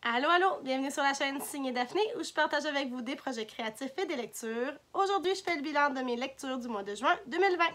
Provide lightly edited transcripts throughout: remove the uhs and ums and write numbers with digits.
Allô, allô! Bienvenue sur la chaîne Signe Daphné où je partage avec vous des projets créatifs et des lectures. Aujourd'hui, je fais le bilan de mes lectures du mois de juin 2020.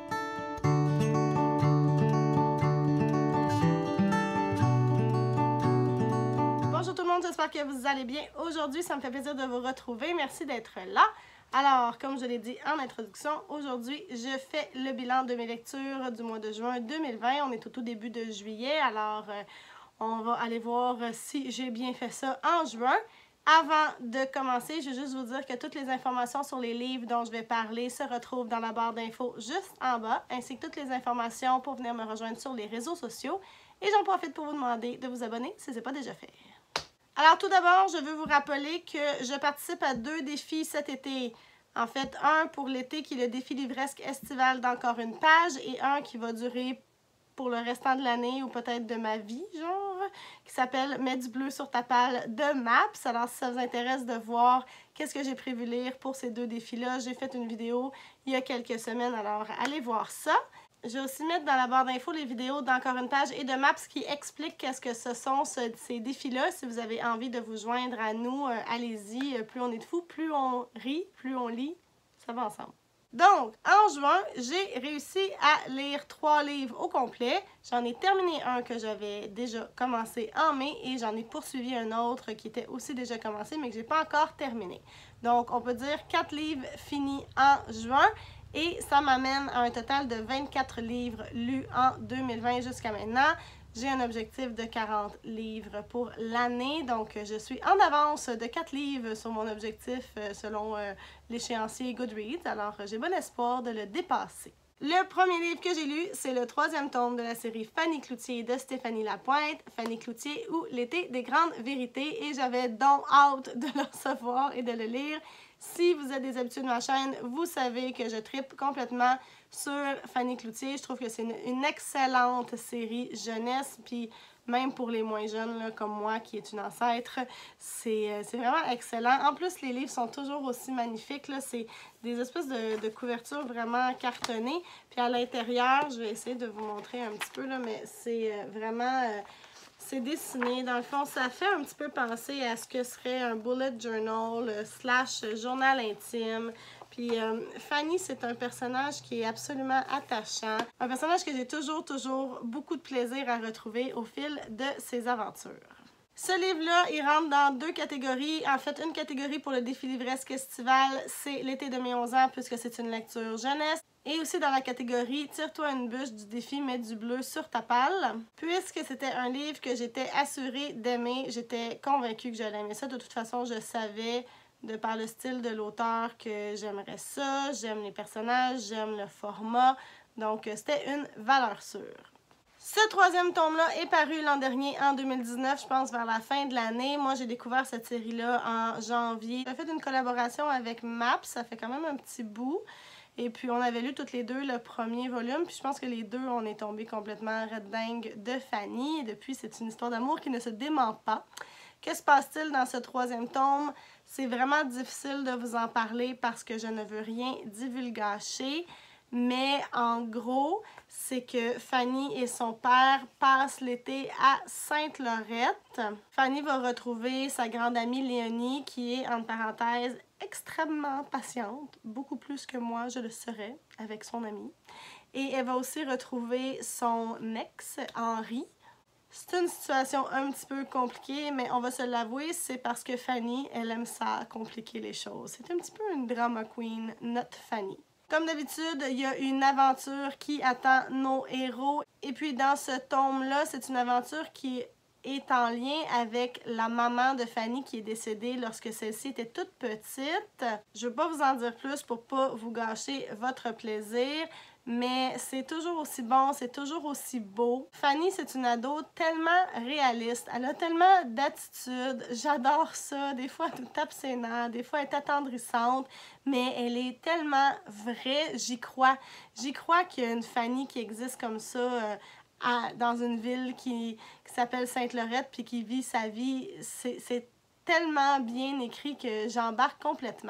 Bonjour tout le monde, j'espère que vous allez bien. Aujourd'hui, ça me fait plaisir de vous retrouver. Merci d'être là. Alors, comme je l'ai dit en introduction, aujourd'hui, je fais le bilan de mes lectures du mois de juin 2020. On est au tout début de juillet, alors on va aller voir si j'ai bien fait ça en juin. Avant de commencer, je veux juste vous dire que toutes les informations sur les livres dont je vais parler se retrouvent dans la barre d'infos juste en bas, ainsi que toutes les informations pour venir me rejoindre sur les réseaux sociaux. Et j'en profite pour vous demander de vous abonner si ce n'est pas déjà fait. Alors tout d'abord, je veux vous rappeler que je participe à 2 défis cet été. En fait, un pour l'été qui est le défi livresque estival d'encore une page et un qui va durer pour le restant de l'année ou peut-être de ma vie, genre, qui s'appelle « Mets du bleu sur ta palle » de Maps. Alors, si ça vous intéresse de voir qu'est-ce que j'ai prévu lire pour ces 2 défis-là, j'ai fait une vidéo il y a quelques semaines, alors allez voir ça. Je vais aussi mettre dans la barre d'infos les vidéos d'encore une page et de Maps qui expliquent qu'est-ce que ce sont ces défis-là. Si vous avez envie de vous joindre à nous, allez-y. Plus on est de fous, plus on rit, plus on lit, ça va ensemble. Donc, en juin, j'ai réussi à lire 3 livres au complet. J'en ai terminé un que j'avais déjà commencé en mai et j'en ai poursuivi un autre qui était aussi déjà commencé mais que je n'ai pas encore terminé. Donc, on peut dire 4 livres finis en juin et ça m'amène à un total de 24 livres lus en 2020 jusqu'à maintenant. J'ai un objectif de 40 livres pour l'année, donc je suis en avance de 4 livres sur mon objectif selon l'échéancier Goodreads, alors j'ai bon espoir de le dépasser. Le premier livre que j'ai lu, c'est le 3e tome de la série Fanny Cloutier de Stéphanie Lapointe, Fanny Cloutier ou L'été des grandes vérités, et j'avais donc hâte de le recevoir et de le lire. Si vous êtes des habitués de ma chaîne, vous savez que je trippe complètement sur Fanny Cloutier. Je trouve que c'est une excellente série jeunesse, puis même pour les moins jeunes là, comme moi qui est une ancêtre, c'est vraiment excellent. En plus, les livres sont toujours aussi magnifiques. C'est des espèces de couvertures vraiment cartonnées. Puis à l'intérieur, je vais essayer de vous montrer un petit peu, là, mais c'est vraiment... c'est dessiné. Dans le fond, ça fait un petit peu penser à ce que serait un bullet journal / journal intime. Puis Fanny, c'est un personnage qui est absolument attachant. Un personnage que j'ai toujours beaucoup de plaisir à retrouver au fil de ses aventures. Ce livre-là, il rentre dans 2 catégories. En fait, une catégorie pour le défi livresque estival, c'est l'été de mes 11 ans, puisque c'est une lecture jeunesse. Et aussi dans la catégorie « Tire-toi une bûche » du défi « Mets du bleu sur ta palle ». Puisque c'était un livre que j'étais assurée d'aimer, j'étais convaincue que j'allais aimer ça. De toute façon, je savais, de par le style de l'auteur, que j'aimerais ça. J'aime les personnages, j'aime le format. Donc, c'était une valeur sûre. Ce 3e tome-là est paru l'an dernier, en 2019, je pense vers la fin de l'année. Moi, j'ai découvert cette série-là en janvier. J'ai fait une collaboration avec Maps, ça fait quand même un petit bout. Et puis, on avait lu toutes les 2 le premier volume. Puis, je pense que les 2, on est tombés complètement red dingue de Fanny. Et depuis, c'est une histoire d'amour qui ne se dément pas. Que se passe-t-il dans ce 3e tome? C'est vraiment difficile de vous en parler parce que je ne veux rien divulgacher. Mais en gros, c'est que Fanny et son père passent l'été à Sainte-Lorette. Fanny va retrouver sa grande amie Léonie qui est, entre parenthèses, extrêmement patiente, beaucoup plus que moi je le serais avec son amie. Et elle va aussi retrouver son ex, Henri. C'est une situation un petit peu compliquée, mais on va se l'avouer, c'est parce que Fanny, elle aime ça compliquer les choses. C'est un petit peu une drama queen, notre Fanny. Comme d'habitude, il y a une aventure qui attend nos héros. Et puis dans ce tome-là, c'est une aventure qui est en lien avec la maman de Fanny qui est décédée lorsque celle-ci était toute petite. Je ne veux pas vous en dire plus pour pas vous gâcher votre plaisir, mais c'est toujours aussi bon, c'est toujours aussi beau. Fanny, c'est une ado tellement réaliste, elle a tellement d'attitude, j'adore ça. Des fois, elle nous tape ses nerfs, des fois, elle est attendrissante, mais elle est tellement vraie, j'y crois. J'y crois qu'il y a une Fanny qui existe comme ça dans une ville qui s'appelle Sainte-Lorette puis qui vit sa vie. C'est tellement bien écrit que j'embarque complètement.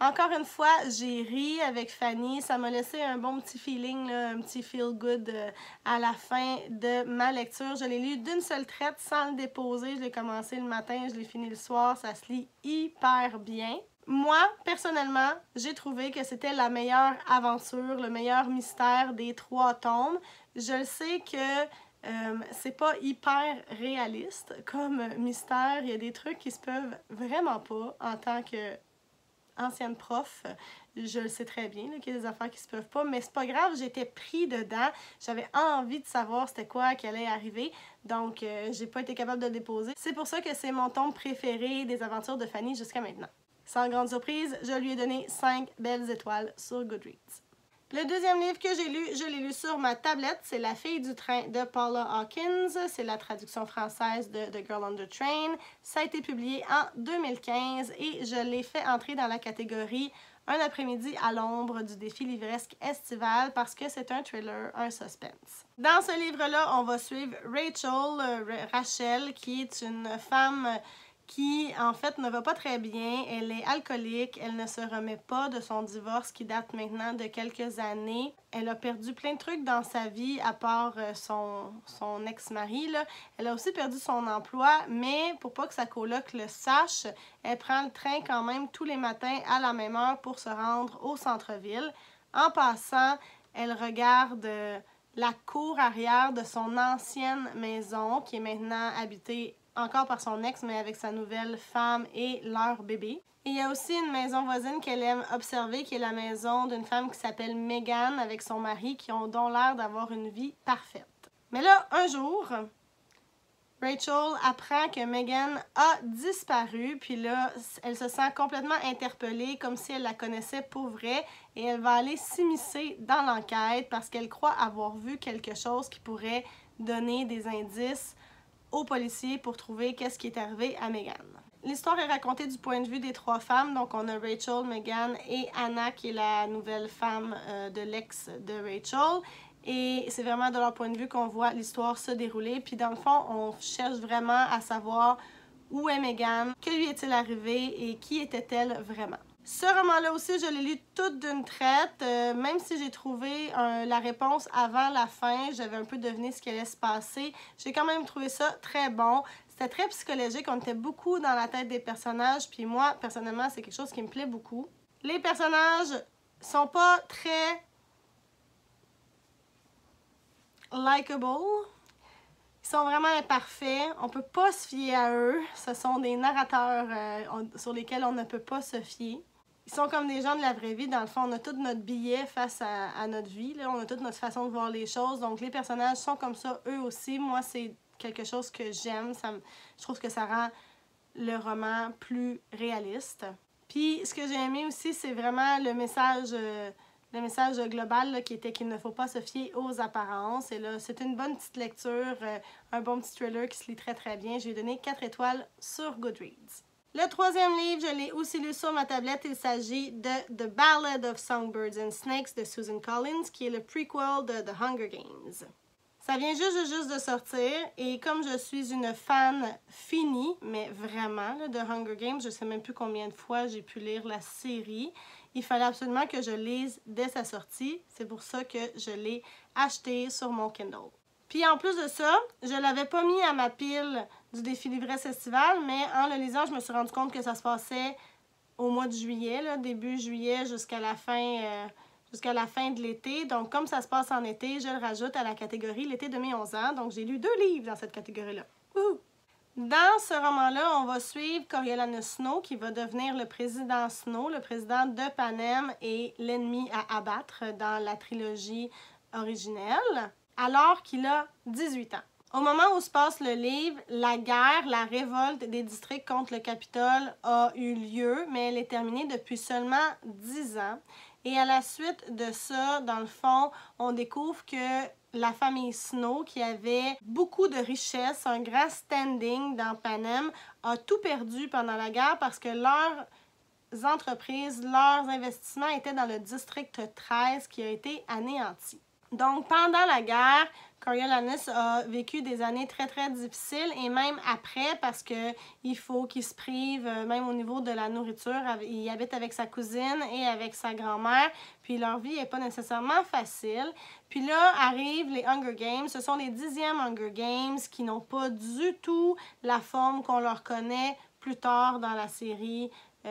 Encore une fois, j'ai ri avec Fanny. Ça m'a laissé un bon petit feeling, là, un petit feel-good à la fin de ma lecture. Je l'ai lu d'une seule traite sans le déposer. Je l'ai commencé le matin, je l'ai fini le soir. Ça se lit hyper bien. Moi, personnellement, j'ai trouvé que c'était la meilleure aventure, le meilleur mystère des 3 tomes. Je le sais que c'est pas hyper réaliste comme mystère. Il y a des trucs qui se peuvent vraiment pas en tant que ancienne prof. Je le sais très bien qu'il y a des affaires qui se peuvent pas, mais c'est pas grave, j'étais pris dedans. J'avais envie de savoir c'était quoi qui allait arriver, donc j'ai pas été capable de le déposer. C'est pour ça que c'est mon tome préféré des aventures de Fanny jusqu'à maintenant. Sans grande surprise, je lui ai donné 5 belles étoiles sur Goodreads. Le deuxième livre que j'ai lu, je l'ai lu sur ma tablette, c'est La fille du train de Paula Hawkins. C'est la traduction française de The Girl on the Train. Ça a été publié en 2015 et je l'ai fait entrer dans la catégorie Un après-midi à l'ombre du défi livresque estival parce que c'est un thriller, un suspense. Dans ce livre-là, on va suivre Rachel, qui est une femme qui, en fait, ne va pas très bien. Elle est alcoolique, elle ne se remet pas de son divorce qui date maintenant de quelques années. Elle a perdu plein de trucs dans sa vie, à part son ex-mari, là. Elle a aussi perdu son emploi, mais pour pas que sa coloc le sache, elle prend le train quand même tous les matins à la même heure pour se rendre au centre-ville. En passant, elle regarde la cour arrière de son ancienne maison, qui est maintenant habitée encore par son ex, mais avec sa nouvelle femme et leur bébé. Et il y a aussi une maison voisine qu'elle aime observer, qui est la maison d'une femme qui s'appelle Megan avec son mari, qui ont donc l'air d'avoir une vie parfaite. Mais là, un jour, Rachel apprend que Megan a disparu, puis là, elle se sent complètement interpellée, comme si elle la connaissait pour vrai, et elle va aller s'immiscer dans l'enquête parce qu'elle croit avoir vu quelque chose qui pourrait donner des indices aux policiers pour trouver qu'est-ce qui est arrivé à Megan. L'histoire est racontée du point de vue des 3 femmes, donc on a Rachel, Megan et Anna qui est la nouvelle femme de l'ex de Rachel. Et c'est vraiment de leur point de vue qu'on voit l'histoire se dérouler. Puis dans le fond, on cherche vraiment à savoir où est Megan, que lui est-il arrivé et qui était-elle vraiment. Ce roman-là aussi, je l'ai lu toute d'une traite, même si j'ai trouvé la réponse avant la fin, j'avais un peu deviné ce qui allait se passer. J'ai quand même trouvé ça très bon. C'était très psychologique, on était beaucoup dans la tête des personnages, puis moi, personnellement, c'est quelque chose qui me plaît beaucoup. Les personnages sont pas très likable. Ils sont vraiment imparfaits, on peut pas se fier à eux. Ce sont des narrateurs sur lesquels on ne peut pas se fier. Ils sont comme des gens de la vraie vie. Dans le fond, on a tout notre billet face à notre vie. Là. On a toute notre façon de voir les choses. Donc, les personnages sont comme ça, eux aussi. Moi, c'est quelque chose que j'aime. Je trouve que ça rend le roman plus réaliste. Puis, ce que j'ai aimé aussi, c'est vraiment le message global là, qui était qu'il ne faut pas se fier aux apparences. Et là, c'est une bonne petite lecture, un bon petit thriller qui se lit très très bien. J'ai donné 4 étoiles sur Goodreads. Le troisième livre, je l'ai aussi lu sur ma tablette. Il s'agit de The Ballad of Songbirds and Snakes de Susan Collins, qui est le prequel de The Hunger Games. Ça vient juste de sortir et comme je suis une fan finie, mais vraiment, là, de Hunger Games, je ne sais même plus combien de fois j'ai pu lire la série, il fallait absolument que je lise dès sa sortie. C'est pour ça que je l'ai acheté sur mon Kindle. Puis en plus de ça, je ne l'avais pas mis à ma pile du défi livresse estival, mais en le lisant, je me suis rendu compte que ça se passait au mois de juillet, là, début juillet jusqu'à la fin de l'été. Donc comme ça se passe en été, je le rajoute à la catégorie l'été de mes 11 ans. Donc j'ai lu 2 livres dans cette catégorie-là. Dans ce roman-là, on va suivre Coriolanus Snow qui va devenir le président Snow, le président de Panem et l'ennemi à abattre dans la trilogie originelle, alors qu'il a 18 ans. Au moment où se passe le livre, la guerre, la révolte des districts contre le Capitole a eu lieu, mais elle est terminée depuis seulement 10 ans. Et à la suite de ça, dans le fond, on découvre que la famille Snow, qui avait beaucoup de richesses, un grand standing dans Panem, a tout perdu pendant la guerre parce que leurs entreprises, leurs investissements étaient dans le district 13 qui a été anéanti. Donc, pendant la guerre, Coriolanus a vécu des années très, très difficiles et même après parce qu'il faut qu'il se prive, même au niveau de la nourriture. Il habite avec sa cousine et avec sa grand-mère, puis leur vie n'est pas nécessairement facile. Puis là, arrivent les Hunger Games. Ce sont les 10e Hunger Games qui n'ont pas du tout la forme qu'on leur connaît plus tard dans la série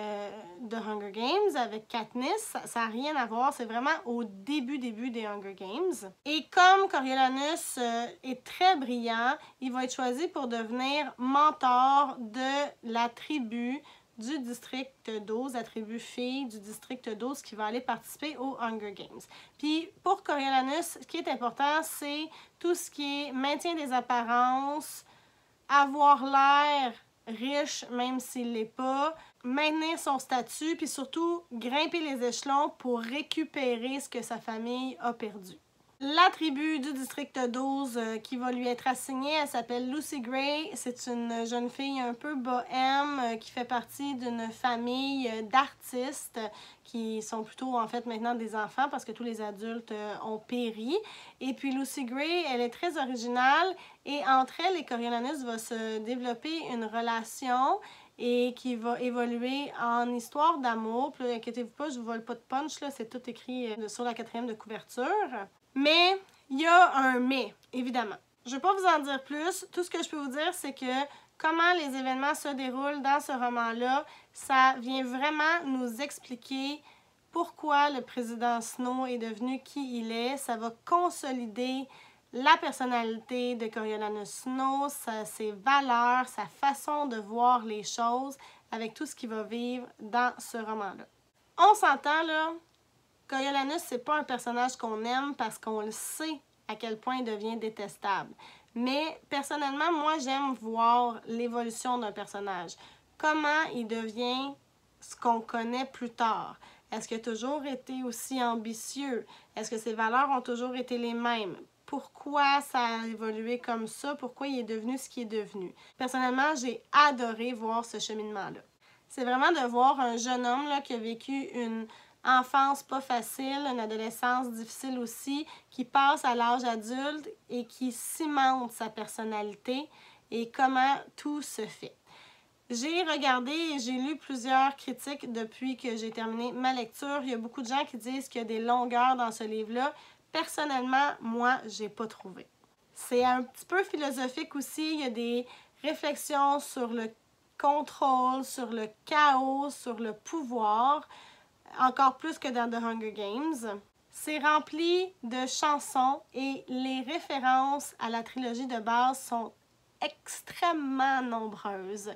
de Hunger Games avec Katniss. Ça n'a rien à voir, c'est vraiment au début des Hunger Games. Et comme Coriolanus est très brillant, il va être choisi pour devenir mentor de la tribu du district 12, la tribu fille du district 12 qui va aller participer aux Hunger Games. Puis pour Coriolanus, ce qui est important, c'est tout ce qui est maintien des apparences, avoir l'air riche même s'il ne l'est pas, maintenir son statut, puis surtout grimper les échelons pour récupérer ce que sa famille a perdu. La tribu du district 12 qui va lui être assignée, elle s'appelle Lucy Gray. C'est une jeune fille un peu bohème qui fait partie d'une famille d'artistes qui sont plutôt en fait maintenant des enfants parce que tous les adultes ont péri. Et puis Lucy Gray, elle est très originale et entre elle et Coriolanus va se développer une relation et qui va évoluer en histoire d'amour. Puis inquiétez-vous pas, je vous vole pas de punch, là, c'est tout écrit sur la 4e de couverture. Mais il y a un mais, évidemment. Je ne vais pas vous en dire plus. Tout ce que je peux vous dire, c'est que comment les événements se déroulent dans ce roman-là, ça vient vraiment nous expliquer pourquoi le président Snow est devenu qui il est. Ça va consolider la personnalité de Coriolanus Snow, ses valeurs, sa façon de voir les choses avec tout ce qu'il va vivre dans ce roman-là. On s'entend, là, Coriolanus, c'est pas un personnage qu'on aime parce qu'on le sait à quel point il devient détestable. Mais personnellement, moi, j'aime voir l'évolution d'un personnage. Comment il devient ce qu'on connaît plus tard. Est-ce qu'il a toujours été aussi ambitieux? Est-ce que ses valeurs ont toujours été les mêmes? Pourquoi ça a évolué comme ça? Pourquoi il est devenu ce qu'il est devenu? Personnellement, j'ai adoré voir ce cheminement-là. C'est vraiment de voir un jeune homme là, qui a vécu une enfance pas facile, une adolescence difficile aussi, qui passe à l'âge adulte et qui cimente sa personnalité et comment tout se fait. J'ai regardé et j'ai lu plusieurs critiques depuis que j'ai terminé ma lecture. Il y a beaucoup de gens qui disent qu'il y a des longueurs dans ce livre-là. Personnellement, moi, j'ai pas trouvé. C'est un petit peu philosophique aussi. Il y a des réflexions sur le contrôle, sur le chaos, sur le pouvoir. Encore plus que dans The Hunger Games. C'est rempli de chansons et les références à la trilogie de base sont extrêmement nombreuses.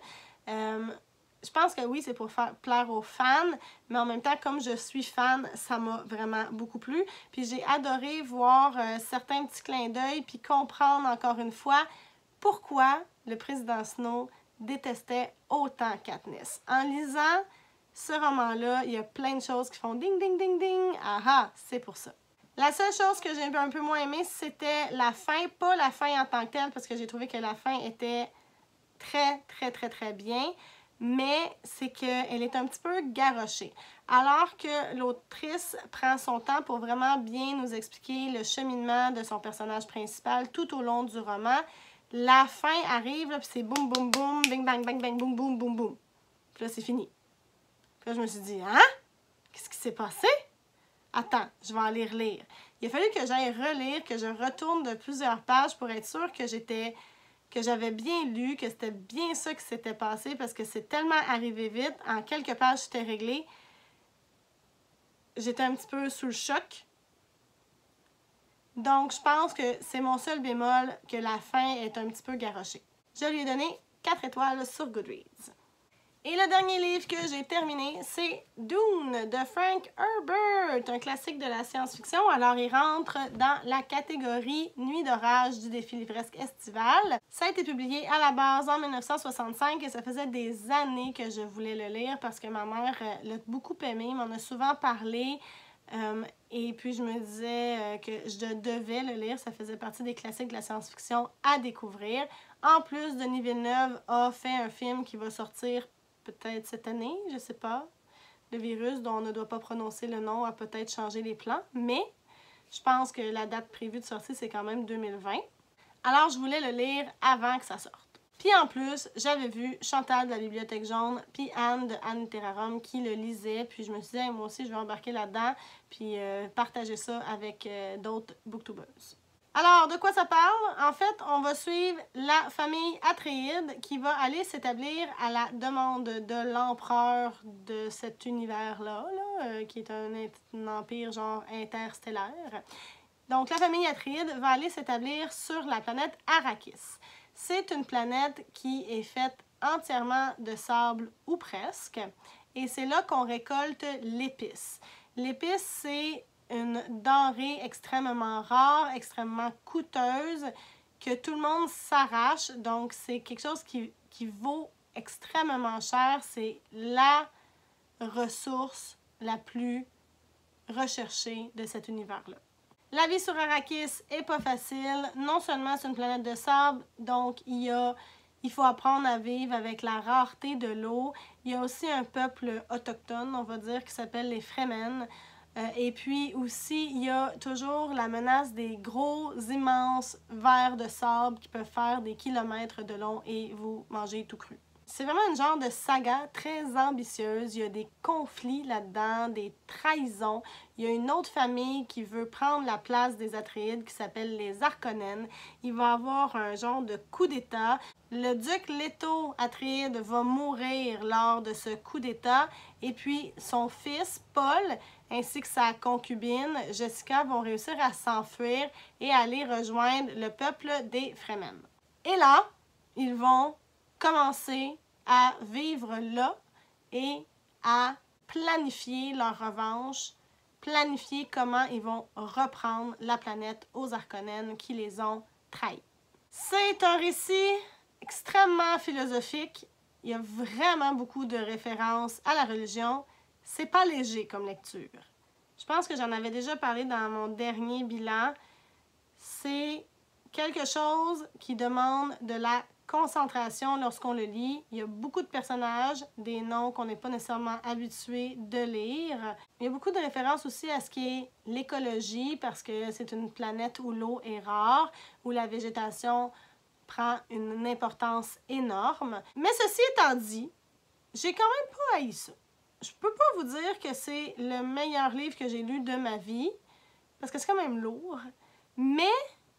Je pense que oui, c'est pour plaire aux fans, mais en même temps, comme je suis fan, ça m'a vraiment beaucoup plu. Puis j'ai adoré voir certains petits clins d'œil puis comprendre encore une fois pourquoi le président Snow détestait autant Katniss. En lisant ce roman-là, il y a plein de choses qui font ding, ding, ding, ding. Ah, c'est pour ça. La seule chose que j'ai un peu moins aimée, c'était la fin. Pas la fin en tant que telle, parce que j'ai trouvé que la fin était très, très, très, très bien. Mais c'est qu'elle est un petit peu garochée. Alors que l'autrice prend son temps pour vraiment bien nous expliquer le cheminement de son personnage principal tout au long du roman, la fin arrive, puis c'est boum, boum, boum, bing, bang, bang, bang, boum, boum, boum, boum. Puis là, c'est fini. Puis là, je me suis dit, hein? Qu'est-ce qui s'est passé? Attends, je vais aller relire. Il a fallu que j'aille relire, que je retourne de plusieurs pages pour être sûre que j'avais bien lu, que c'était bien ça qui s'était passé parce que c'est tellement arrivé vite. En quelques pages, c'était réglé. J'étais un petit peu sous le choc. Donc, je pense que c'est mon seul bémol que la fin est un petit peu garochée. Je lui ai donné 4 étoiles sur Goodreads. Et le dernier livre que j'ai terminé, c'est Dune de Frank Herbert, un classique de la science-fiction. Alors, il rentre dans la catégorie Nuit d'orage du défi livresque estival. Ça a été publié à la base en 1965 et ça faisait des années que je voulais le lire parce que ma mère l'a beaucoup aimé, m'en a souvent parlé. Et puis, je me disais que je devais le lire. Ça faisait partie des classiques de la science-fiction à découvrir. En plus, Denis Villeneuve a fait un film qui va sortir peut-être cette année, je sais pas. Le virus dont on ne doit pas prononcer le nom a peut-être changé les plans, mais Je pense que la date prévue de sortie, c'est quand même 2020. Alors, je voulais le lire avant que ça sorte. Puis en plus, j'avais vu Chantal de la Bibliothèque Jaune, puis Anne de Anne Littérarum qui le lisait. Puis je me suis dit, hey, moi aussi, je vais embarquer là-dedans, puis partager ça avec d'autres booktubers. Alors, de quoi ça parle? En fait, on va suivre la famille Atréide qui va aller s'établir à la demande de l'empereur de cet univers-là, qui est un empire genre interstellaire. Donc, la famille Atréide va aller s'établir sur la planète Arrakis. C'est une planète qui est faite entièrement de sable ou presque, et c'est là qu'on récolte l'épice. L'épice, c'est une denrée extrêmement rare, extrêmement coûteuse, que tout le monde s'arrache. Donc, c'est quelque chose qui vaut extrêmement cher. C'est la ressource la plus recherchée de cet univers-là. La vie sur Arrakis est pas facile. Non seulement c'est une planète de sable, donc il faut apprendre à vivre avec la rareté de l'eau. Il y a aussi un peuple autochtone, on va dire, qui s'appelle les Fremen. Et puis aussi, il y a toujours la menace des gros, immenses vers de sable qui peuvent faire des kilomètres de long et vous manger tout cru. C'est vraiment une genre de saga très ambitieuse. Il y a des conflits là-dedans, des trahisons. Il y a une autre famille qui veut prendre la place des Atréides qui s'appelle les Harkonnen. Il va y avoir un genre de coup d'État. Le duc Leto Atréide va mourir lors de ce coup d'État. Et puis son fils, Paul, ainsi que sa concubine, Jessica, vont réussir à s'enfuir et aller rejoindre le peuple des Fremen. Et là, ils vont commencer à vivre là et à planifier leur revanche, planifier comment ils vont reprendre la planète aux Harkonnen qui les ont trahis. C'est un récit extrêmement philosophique. Il y a vraiment beaucoup de références à la religion. C'est pas léger comme lecture. Je pense que j'en avais déjà parlé dans mon dernier bilan. C'est quelque chose qui demande de la concentration lorsqu'on le lit. Il y a beaucoup de personnages, des noms qu'on n'est pas nécessairement habitué de lire. Il y a beaucoup de références aussi à ce qui est l'écologie, parce que c'est une planète où l'eau est rare, où la végétation prend une importance énorme. Mais ceci étant dit, j'ai quand même pas haï ça. Je peux pas vous dire que c'est le meilleur livre que j'ai lu de ma vie, parce que c'est quand même lourd, mais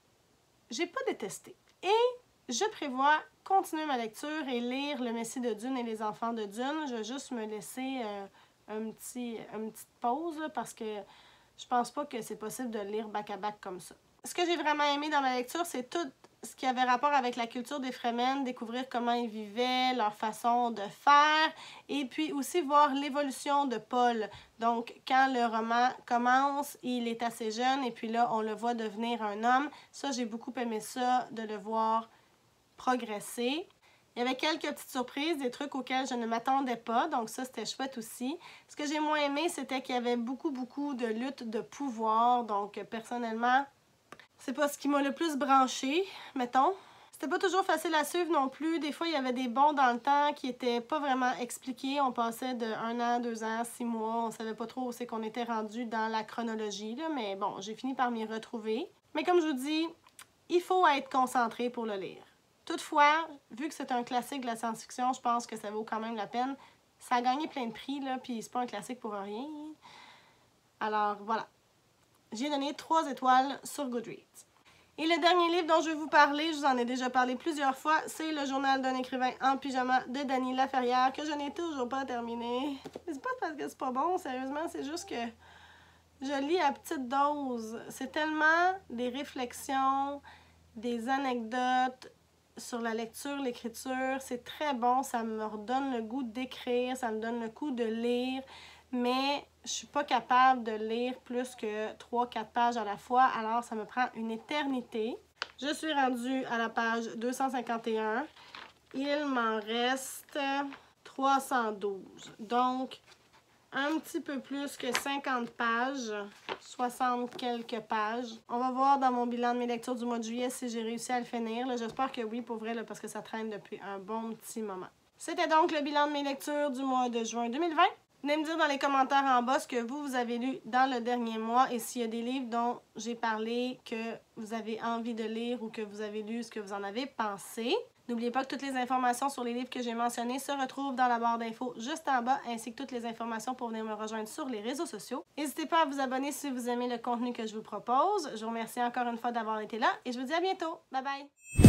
j'ai pas détesté. Et je prévois continuer ma lecture et lire Le Messie de Dune et Les Enfants de Dune. Je vais juste me laisser une petite pause là, parce que je pense pas que c'est possible de lire back-à-back comme ça. Ce que j'ai vraiment aimé dans ma lecture, c'est tout ce qui avait rapport avec la culture des Fremen, découvrir comment ils vivaient, leur façon de faire, et puis aussi voir l'évolution de Paul. Donc, quand le roman commence, il est assez jeune, et puis là, on le voit devenir un homme. Ça, j'ai beaucoup aimé ça, de le voir progresser. Il y avait quelques petites surprises, des trucs auxquels je ne m'attendais pas, donc ça, c'était chouette aussi. Ce que j'ai moins aimé, c'était qu'il y avait beaucoup de luttes de pouvoir, donc personnellement, c'est pas ce qui m'a le plus branché, mettons. C'était pas toujours facile à suivre non plus. Des fois, il y avait des bonds dans le temps qui étaient pas vraiment expliqués. On passait de 1 an, 2 ans, 6 mois. On savait pas trop où c'est qu'on était rendu dans la chronologie, là, mais bon, j'ai fini par m'y retrouver. Mais comme je vous dis, il faut être concentré pour le lire. Toutefois, vu que c'est un classique de la science-fiction, je pense que ça vaut quand même la peine. Ça a gagné plein de prix, là, puis c'est pas un classique pour rien. Alors, voilà. J'ai donné 3 étoiles sur Goodreads. Et le dernier livre dont je vais vous parler, je vous en ai déjà parlé plusieurs fois, c'est Le Journal d'un écrivain en pyjama de Dany Laferrière, que je n'ai toujours pas terminé. C'est pas parce que c'est pas bon, sérieusement, c'est juste que je lis à petite dose. C'est tellement des réflexions, des anecdotes sur la lecture, l'écriture. C'est très bon, ça me redonne le goût d'écrire, ça me donne le goût de lire. Mais je suis pas capable de lire plus que 3-4 pages à la fois, alors ça me prend une éternité. Je suis rendue à la page 251. Il m'en reste 312. Donc, un petit peu plus que 50 pages, 60 quelques pages. On va voir dans mon bilan de mes lectures du mois de juillet si j'ai réussi à le finir. J'espère que oui, pour vrai, là, parce que ça traîne depuis un bon petit moment. C'était donc le bilan de mes lectures du mois de juin 2020. Venez me dire dans les commentaires en bas ce que vous avez lu dans le dernier mois et s'il y a des livres dont j'ai parlé que vous avez envie de lire ou que vous avez lu, ce que vous en avez pensé. N'oubliez pas que toutes les informations sur les livres que j'ai mentionnés se retrouvent dans la barre d'infos juste en bas, ainsi que toutes les informations pour venir me rejoindre sur les réseaux sociaux. N'hésitez pas à vous abonner si vous aimez le contenu que je vous propose. Je vous remercie encore une fois d'avoir été là et je vous dis à bientôt. Bye bye!